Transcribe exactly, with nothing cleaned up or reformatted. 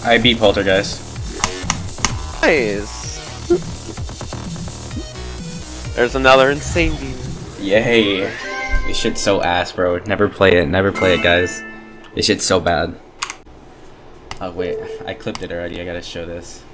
I beat Poltergeist. Nice. There's another insane demon. Yay. This shit's so ass, bro. Never play it. Never play it, guys. This shit's so bad. Oh, wait. I clipped it already. I gotta show this.